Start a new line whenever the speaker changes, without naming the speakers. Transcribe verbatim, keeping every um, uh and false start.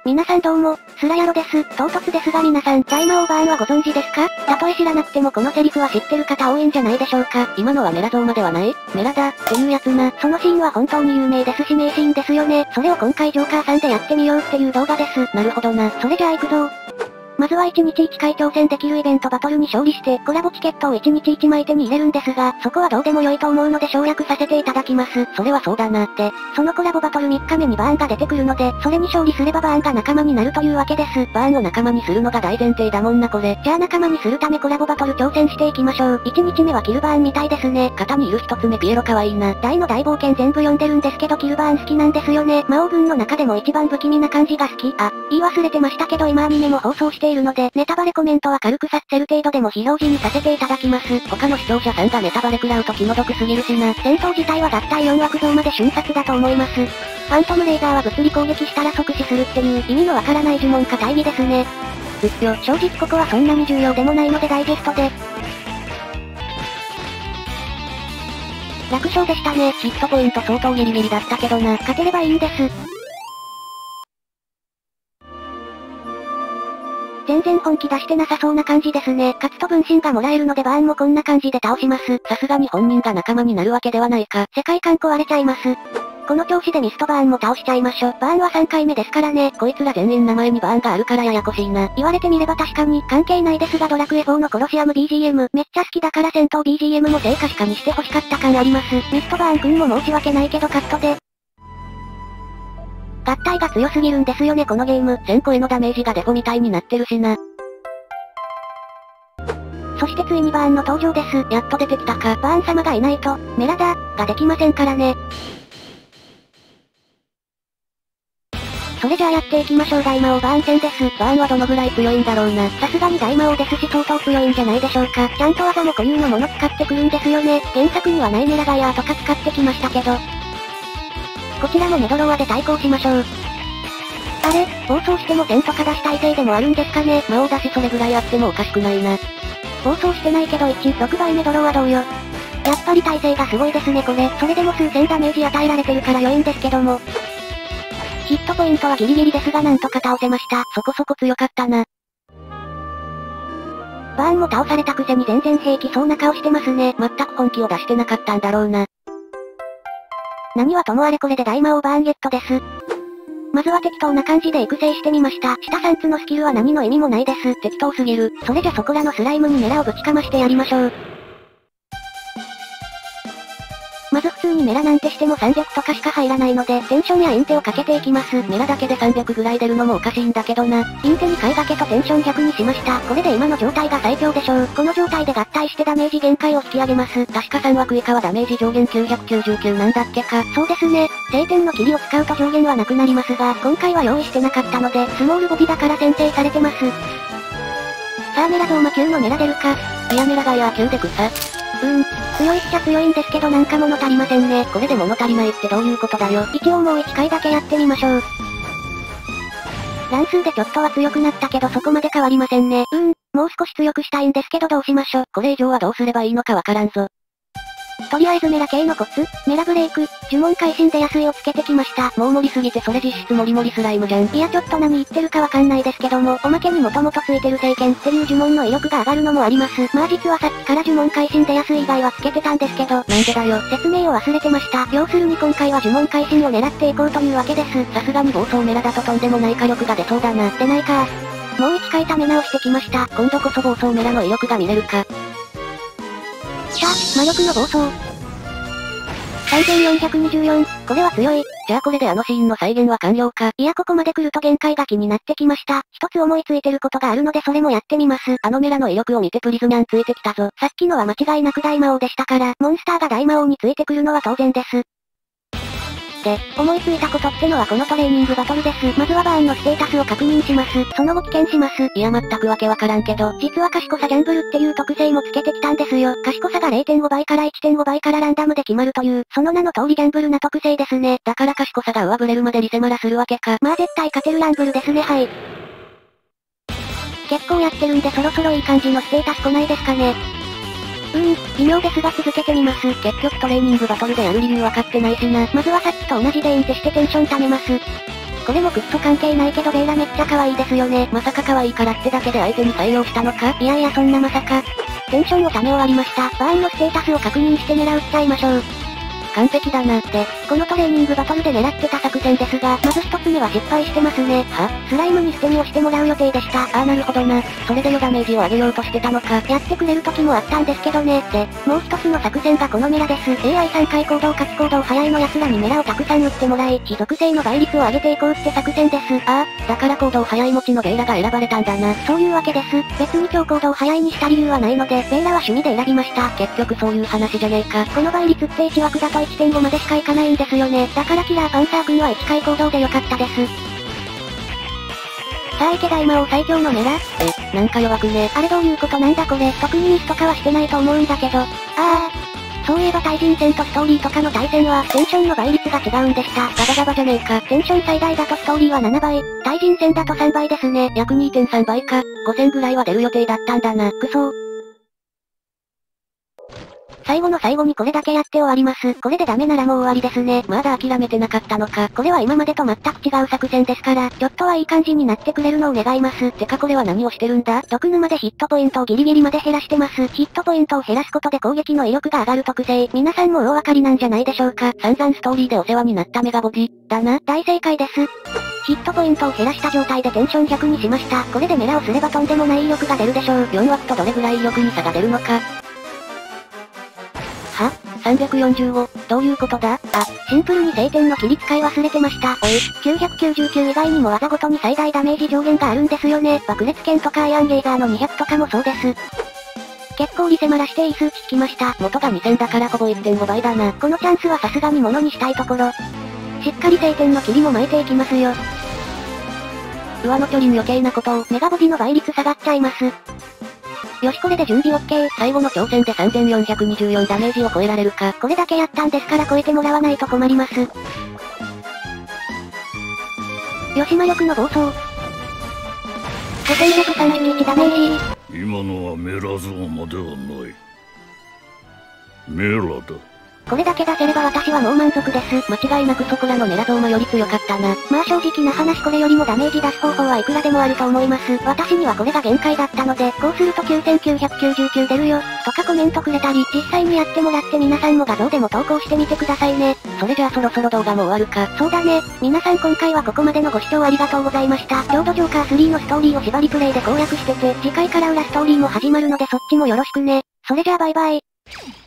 皆さんどうも、スラヤロです。唐突ですが皆さん、大魔王バーンはご存知ですか？たとえ知らなくてもこのセリフは知ってる方多いんじゃないでしょうか。
今のはメラゾーマではない？メラだ、っていうやつな。
そのシーンは本当に有名ですし名シーンですよね。それを今回ジョーカーさんでやってみようっていう動画です。
なるほどな。
それじゃあ行くぞ。まずはいちにちいちかい挑戦できるイベントバトルに勝利して、コラボチケットをいちにちいちまい手に入れるんですが、そこはどうでも良いと思うので省略させていただきます。
それはそうだな。
で、そのコラボバトルみっかめにバーンが出てくるので、それに勝利すればバーンが仲間になるというわけです。
バーンを仲間にするのが大前提だもんなこれ。
じゃあ仲間にするためコラボバトル挑戦していきましょう。いちにちめはキルバーンみたいですね。
型にいるひとつめピエロかわいいな。
大の大冒険全部読んでるんですけどキルバーン好きなんですよね。魔王軍の中でも一番不気味な感じが好き。あ、言い忘れてましたけど今アニメも放送しているので、ネタバレコメントは軽く察せる程度でも非表示にさせていただきます。
他の視聴者さんがネタバレ食らうと気の毒すぎるしな。
戦闘自体は合体よん枠像まで瞬殺だと思います。ファントムレーザーは物理攻撃したら即死するっていう意味のわからない呪文か大義ですね。
うっぴょ、
正直ここはそんなに重要でもないのでダイジェストで。楽勝でしたね。
ヒットポイント相当ギリギリだったけどな。
勝てればいいんです。全然本気出してなさそうな感じですね。勝つと分身がもらえるのでバーンもこんな感じで倒します。
さすがに本人が仲間になるわけではないか。
世界観壊れちゃいます。この調子でミストバーンも倒しちゃいましょ。バーンはさんかいめですからね。
こいつら全員名前にバーンがあるからややこしいな。
言われてみれば確かに関係ないですがドラクエフォーのコロシアム ビージーエム めっちゃ好きだから戦闘 ビージーエム も正確化にして欲しかった感あります。ミストバーンくんも申し訳ないけどカットで。合体が強すぎるんですよねこのゲーム。
せんこへのダメージがデフォみたいになってるしな。
そしてついにバーンの登場です。
やっと出てきたか。
バーン様がいないと、メラダー、ができませんからね。それじゃあやっていきましょう。大魔王バーン戦です。
バーンはどのぐらい強いんだろうな。
さすがに大魔王ですし相当強いんじゃないでしょうか。ちゃんと技も固有のもの使ってくるんですよね。原作にはないメラガイアーとか使ってきましたけど。こちらもメドローアで対抗しましょう。あれ、暴走してもせんとか出し耐性でもあるんですかね。
魔王だしそれぐらいあってもおかしくないな。
暴走してないけどいち、ろくばいめドローはどうよ。やっぱり耐性がすごいですねこれ。それでも数千ダメージ与えられてるから良いんですけども。ヒットポイントはギリギリですがなんとか倒せました。
そこそこ強かったな。
バーンも倒されたくせに全然平気そうな顔してますね。
全く本気を出してなかったんだろうな。
何はともあれこれで大魔王バーンゲットです。まずは適当な感じで育成してみました。下さんつのスキルは何の意味もないです。
適当すぎる。
それじゃそこらのスライムにメラをぶちかましてやりましょう。まず普通にメラなんてしてもさんびゃくとかしか入らないので、テンションやインテをかけていきます。
メラだけでさんびゃくぐらい出るのもおかしいんだけどな。
インテに買い掛けとテンションひゃくにしました。これで今の状態が最強でしょう。この状態で合体してダメージ限界を引き上げます。
確かさん枠以下はダメージ上限きゅうひゃくきゅうじゅうきゅうなんだっけか。
そうですね。聖典の霧を使うと上限はなくなりますが、今回は用意してなかったので、スモールボディだから先制されてます。さあメラゾーマきゅうのメラ出るか。
いやメラガイアーきゅうで草。
うーん、強いっちゃ強いんですけどなんか物足りませんね。
これで物足りないってどういうことだよ。
一応もういっかいだけやってみましょう。乱数でちょっとは強くなったけどそこまで変わりませんね。うーん、もう少し強くしたいんですけどどうしましょう。
これ以上はどうすればいいのかわからんぞ。
とりあえずメラ系のコツ、メラブレイク、呪文会心で安いをつけてきました。
もう盛りすぎてそれ実質モリモリスライムじゃん。
いやちょっと何言ってるかわかんないですけども、おまけにもともとついてる聖剣っていう呪文の威力が上がるのもあります。まあ実はさっきから呪文会心で安い以外はつけてたんですけど、なん
でだよ。
説明を忘れてました。要するに今回は呪文会心を狙っていこうというわけです。
さすがに暴走メラだととんでもない火力が出そうだな。
出ないか。もういっかいため直してきました。
今度こそ暴走メラの威力が見れるか。
きた、魔力の暴走。さんぜんよんひゃくにじゅうよん、これは強い。
じゃあこれであのシーンの再現は完了か。
いやここまで来ると限界が気になってきました。一つ思いついてることがあるのでそれもやってみます。
あのメラの威力を見てプリズニャンついてきたぞ。
さっきのは間違いなく大魔王でしたから、モンスターが大魔王についてくるのは当然です。で、思いついたことってのはこのトレーニングバトルです。まずはバーンのステータスを確認します。その後棄権します。
いや全くわけわからんけど、
実は賢さギャンブルっていう特性もつけてきたんですよ。賢さが れいてんご 倍から いってんご 倍からランダムで決まるという、その名の通りギャンブルな特性ですね。
だから賢さが上振れるまでリセマラするわけか。
まあ絶対勝てるランブルですねはい。結構やってるんでそろそろいい感じのステータス来ないですかね。うーん、微妙ですが続けてみます。
結局トレーニングバトルでやる理由分かってないしな。
まずはさっきと同じでインテしてテンション貯めます。 これもクッソ関係ないけどベイラめっちゃ可愛いですよね。
まさか可愛いからってだけで相手に採用したのか？
いやいやそんなまさか。テンションを貯め終わりました。バーンのステータスを確認して狙うっちゃいましょう。
完璧だな。
で、このトレーニングバトルで狙ってた作戦ですが、まず一つ目は失敗してますね。
は？
スライムに捨て身をしてもらう予定でした。
ああなるほどな。それでよダメージを上げようとしてたのか。
やってくれる時もあったんですけどね。で、もう一つの作戦がこのメラです。エーアイさん 回行動かつ行動早いの奴らにメラをたくさん打ってもらい、非属性の倍率を上げていこうって作戦です。
ああ、だから行動早い持ちのベイラが選ばれたんだな。
そういうわけです。別に超行動早いにした理由はないので、ベイラは趣味で選びました。
結局そういう話じゃねえか。
この倍率っていち枠だと いってんご までしかいかないんですよね。だからキラーパンサー君はいち回行動でよかったです。さあ池田今王最強のメラ？
え、なんか弱くね。
あれどういうことなんだこれ。特にミスとかはしてないと思うんだけど。ああ。そういえば対人戦とストーリーとかの対戦は、テンションの倍率が違うんでした。
ガバガバじゃねえか。
テンション最大だとストーリーはななばい、対人戦だとさんばいですね。
約 にてんさん 倍か。ごせんぐらいは出る予定だったんだな。
くそー。最後の最後にこれだけやって終わります。これでダメならもう終わりですね。
まだ諦めてなかったのか。
これは今までと全く違う作戦ですから、ちょっとはいい感じになってくれるのを願います。
てかこれは何をしてるんだ？
毒沼でヒットポイントをギリギリまで減らしてます。ヒットポイントを減らすことで攻撃の威力が上がる特性。皆さんもお分かりなんじゃないでしょうか。
散々ストーリーでお世話になったメガボディ、だな。
大正解です。ヒットポイントを減らした状態でテンションひゃくにしました。これでメラをすればとんでもない威力が出るでしょう。
よん枠とどれぐらい威力に差が出るのか。は？さんびゃくよんじゅうご、どういうことだ？
あ、シンプルに聖典の切り使い忘れてました。おい、きゅうひゃくきゅうじゅうきゅう以外にも技ごとに最大ダメージ上限があるんですよね。爆裂剣とかアイアンゲイザーのにひゃくとかもそうです。結構リセマラしていい数値聞きました。
元がにせんだからほぼ いってんご 倍だな。
このチャンスはさすがに物にしたいところ。しっかり聖典の霧も巻いていきますよ。
上の距離に余計なことを。
メガボディの倍率下がっちゃいます。よしこれで準備 OK。
最後の挑戦でさんぜんよんひゃくにじゅうよんダメージを超えられるか。
これだけやったんですから超えてもらわないと困ります。吉間力の暴走。ごせんひゃくさんじゅういちダメー
ジ。今のはメラゾーマではない。メラだ。
これだけ出せれば私はもう満足です。
間違いなくそこらのメラゾーマより強かったな。
まあ正直な話これよりもダメージ出す方法はいくらでもあると思います。私にはこれが限界だったので、こうするときゅうせんきゅうひゃくきゅうじゅうきゅう出るよ、とかコメントくれたり、実際にやってもらって皆さんも画像でも投稿してみてくださいね。
それじゃあそろそろ動画も終わるか。
そうだね。皆さん今回はここまでのご視聴ありがとうございました。ロードジョーカースリーのストーリーを縛りプレイで攻略してて、次回から裏ストーリーも始まるのでそっちもよろしくね。それじゃあバイバイ。